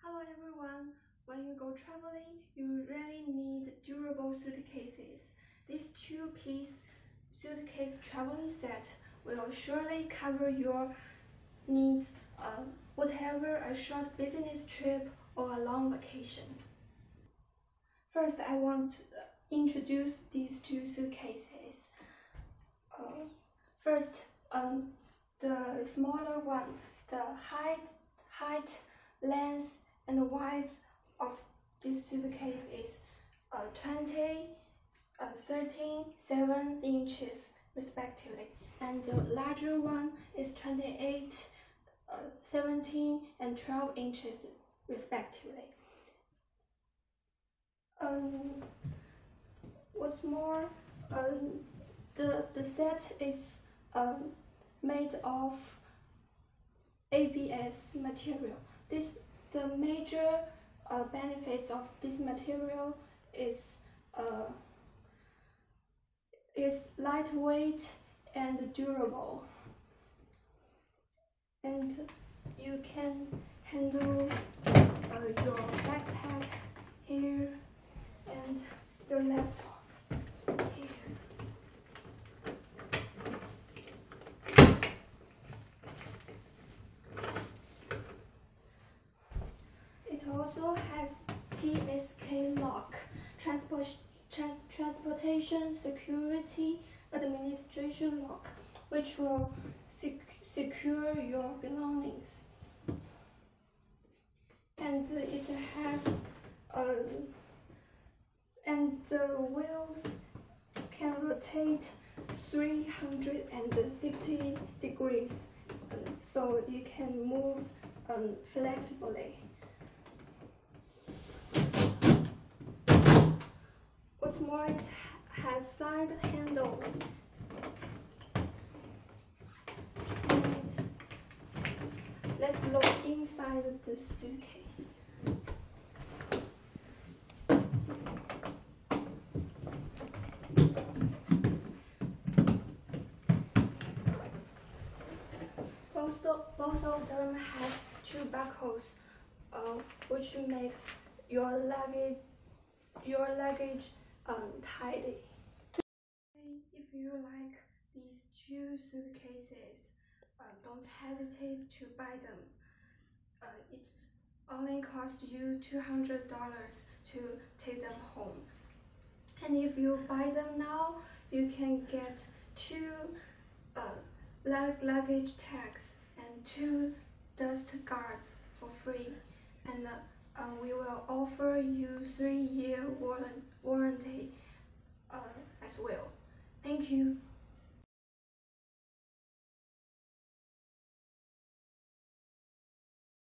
Hello everyone! When you go traveling, you really need durable suitcases. This two-piece suitcase traveling set will surely cover your needs, whatever a short business trip or a long vacation. First, I want to introduce these two suitcases. First, the smaller one, the height, length, and width of this suitcase is 20, 13, 7 inches respectively, and the larger one is 28, 17, and 12 inches respectively. What's more, the set is made of ABS material. The major benefits of this material is lightweight and durable, and you can handle your backpack here and your laptop here. It also has TSK lock, Transportation Security Administration lock, which will secure your belongings. And it has and the wheels can rotate 360 degrees, so you can move flexibly. What's more, it has side handles. And let's look inside the suitcase. Both of them have two buckles, which makes your luggage tidy. If you like these two suitcases, don't hesitate to buy them. It only costs you $200 to take them home. And if you buy them now, you can get two luggage tags and 2 dust guards for free, and we will offer you 3-year warranty as well. Thank you.